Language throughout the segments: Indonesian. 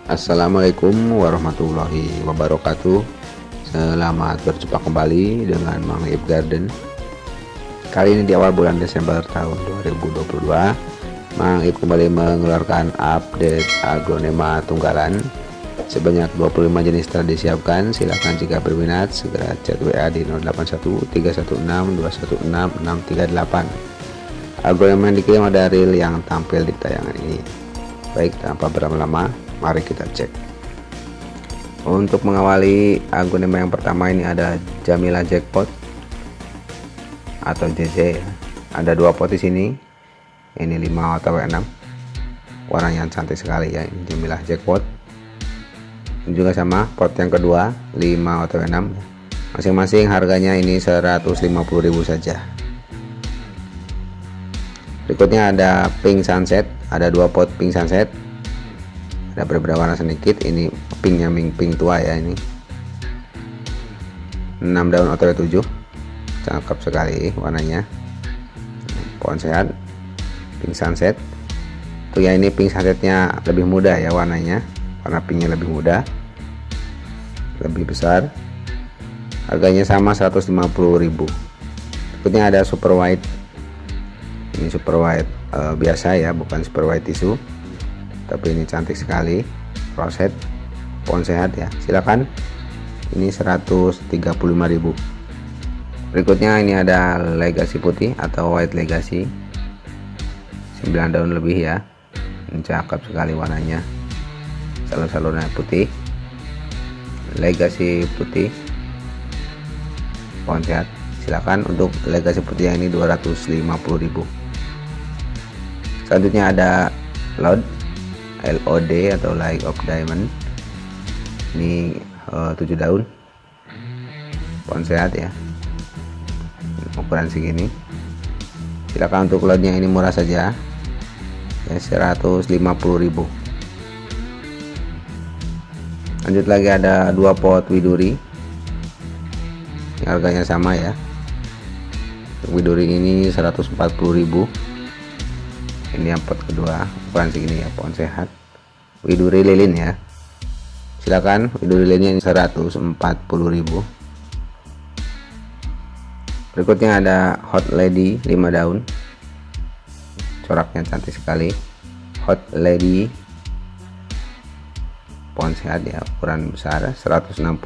Assalamualaikum warahmatullahi wabarakatuh. Selamat berjumpa kembali dengan Mang Ip Garden. Kali ini di awal bulan Desember tahun 2022, Mang Ip kembali mengeluarkan update aglonema tunggalan. Sebanyak 25 jenis telah disiapkan. Silahkan jika berminat segera chat WA di 081 316 216 638. Aglonema yang dikirim ada reel yang tampil di tayangan ini. Baik, tanpa berlama-lama, mari kita cek. Untuk mengawali aglonema yang pertama ini ada Jamila Jackpot atau JJ. Ada dua pot di sini. Ini 5 atau 6. Warna yang cantik sekali ya, ini Jamila Jackpot. Ini juga sama pot yang kedua 5 atau 6. Masing-masing harganya ini 150.000 saja. Berikutnya ada Pink Sunset, ada dua pot Pink Sunset. Ada beberapa warna sedikit, ini pinknya pink tua ya, ini 6 daun OTW 7, cakep sekali warnanya. Pohon sehat Pink Sunset tuh ya, ini Pink Sunsetnya lebih muda ya warnanya, warna pinknya lebih muda, lebih besar. Harganya sama 150.000. Berikutnya ada Super White, ini Super White biasa ya, bukan Super White tisu, tapi ini cantik sekali. Roset, pohon sehat ya, silakan. Ini 135.000. Berikutnya ini ada Legacy putih atau White Legacy, 9 daun lebih ya. Ini cakep sekali warnanya, salur-salurnya putih. Legacy putih, pohon sehat, silakan. Untuk Legacy putih yang ini 250.000. Selanjutnya ada LOD atau Light of Diamond, ini 7 daun, pohon sehat ya, ukuran segini. Silakan. Untuk lotnya ini murah saja ya, 150.000. Lanjut lagi ada dua pot Widuri, harganya sama ya. Untuk Widuri ini 140.000. Ini yang pot kedua, ukuran segini ya, pohon sehat. Widuri lilin ya, silakan. Widuri lilinnya 140.000. Berikutnya ada Hot Lady 5 daun, coraknya cantik sekali. Hot Lady, pohon sehat ya, ukuran besar, 160.000.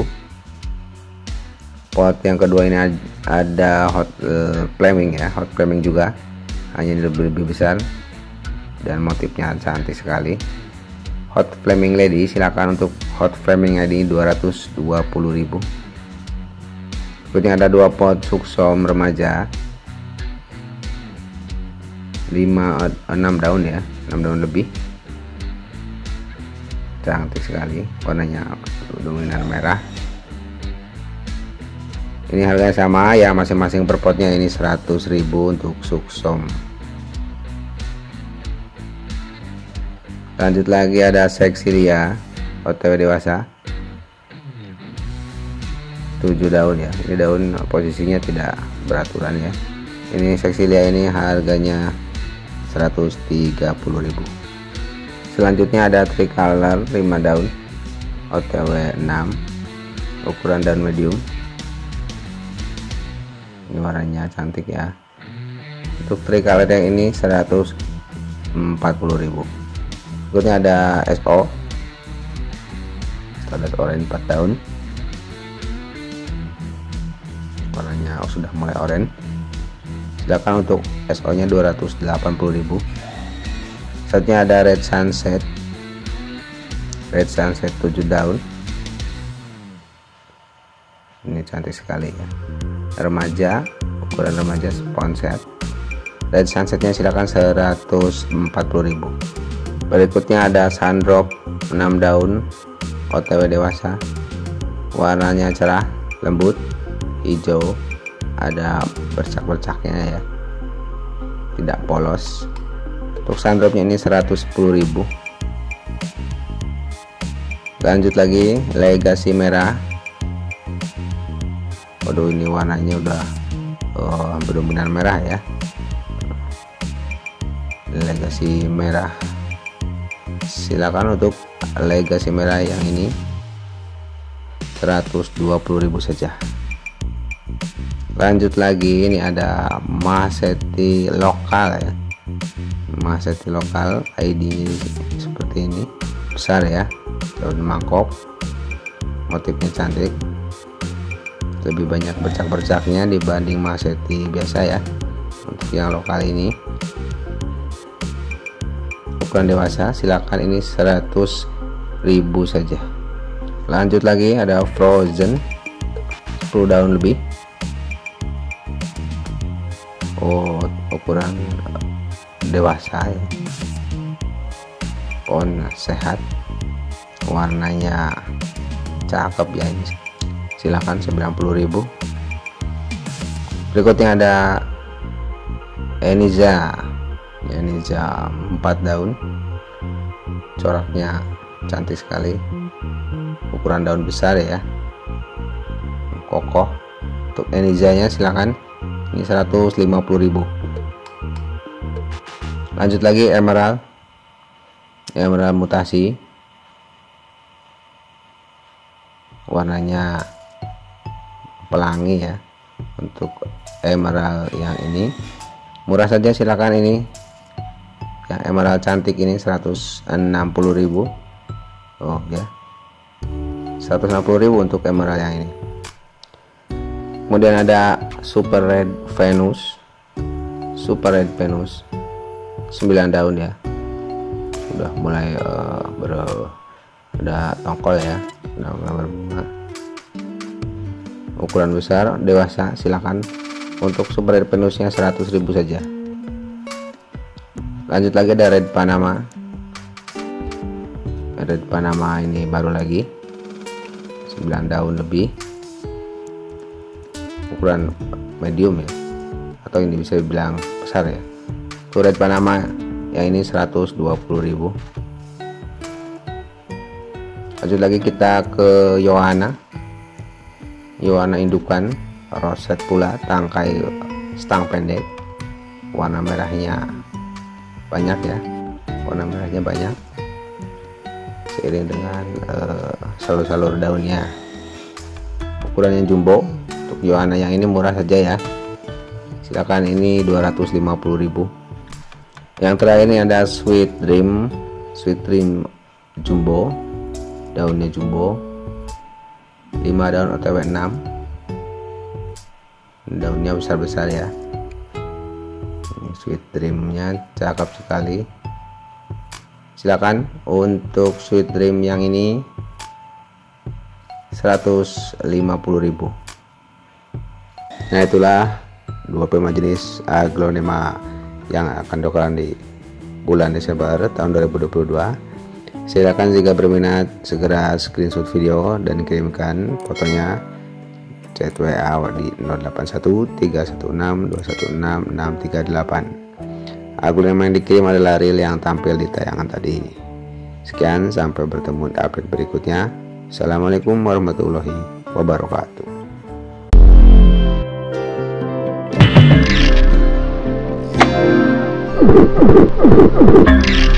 Pot yang kedua ini ada Hot Flaming ya, Hot Flaming juga, hanya ini lebih besar dan motifnya cantik sekali. Hot Flaming Lady, silakan. Untuk Hot Flaming ini 220.000. Berikutnya ada dua pot Suksom remaja, 6 daun ya, 6 daun lebih, cantik sekali, warnanya dominan merah. Ini harganya sama ya, masing-masing per potnya ini 100.000 untuk Suksom. Lanjut lagi ada Sexilia OTW dewasa, 7 daun ya. Ini daun posisinya tidak beraturan ya. Ini Sexilia ini harganya 130.000. Selanjutnya ada Tricolor 5 daun OTW 6, ukuran daun medium. Ini warnanya cantik ya. Untuk Tricolor yang ini 140.000. Berikutnya ada SO Stardust Orange 4 daun, warnanya sudah mulai orange. Silakan. Untuk SO nya 280.000. Selanjutnya ada Red Sunset 7 daun, ini cantik sekali ya, remaja, ukuran remaja, pohon sehat. Red Sunsetnya silakan 140.000. Berikutnya ada Sundrop 6 daun OTW dewasa, warnanya cerah lembut hijau, ada bercak-bercaknya ya, tidak polos. Untuk Sundropnya ini 110.000. Lanjut lagi Legacy merah. Waduh, ini warnanya udah berdominan merah ya. Legacy merah, silakan. Untuk Legacy merah yang ini 120.000 saja. Lanjut lagi, ini ada Masetti lokal ya, Masetti lokal, ID seperti ini, besar ya, daun mangkok, motifnya cantik, lebih banyak bercak-bercaknya dibanding Masetti biasa ya. Untuk yang lokal ini ukuran dewasa, silakan, ini 100.000 saja. Lanjut lagi, ada Frozen 10 daun lebih. Oh, ukuran dewasa ya, pohon sehat, warnanya cakep ya, ini silakan 90.000. Berikutnya ada Eniza 4 daun, coraknya cantik sekali, ukuran daun besar ya, kokoh. Untuk Enizanya silakan, ini 150.000. Lanjut lagi, emerald mutasi, warnanya pelangi ya. Untuk emerald yang ini murah saja, silakan, ini ya, emerald cantik ini 160.000. Oh ya, 160.000 untuk emerald yang ini. Kemudian ada Super Red Venus 9 daun ya, sudah mulai udah tongkol ya, udah berbunga, ukuran besar dewasa, silakan. Untuk Super Red Venusnya 100.000 saja. Lanjut lagi, ada Red Panama ini baru lagi, 9 daun lebih, ukuran medium ya, atau ini bisa dibilang besar ya. Tuh Red Panama yang ini 120.000. Lanjut lagi kita ke Johanna indukan, roset pula, tangkai stang pendek, warna merahnya banyak ya, seiring dengan salur-salur daunnya. Ukurannya jumbo. Untuk Johanna yang ini murah saja ya, silakan, ini 250.000. Yang terakhir ini ada Sweet Dream jumbo, daunnya jumbo, 5 daun OTW 6, daunnya besar-besar ya. Ini Sweet Dreamnya cakep sekali, silakan. Untuk Sweet Dream yang ini 150.000. Nah, itulah 20 jenis aglonema yang akan dilakukan di bulan Desember tahun 2022. Silakan jika berminat segera screenshot video dan kirimkan fotonya, chat WA di 081316216638. Aglonema yang dikirim adalah reel yang tampil di tayangan tadi. Sekian, sampai bertemu di update berikutnya. Assalamualaikum warahmatullahi wabarakatuh.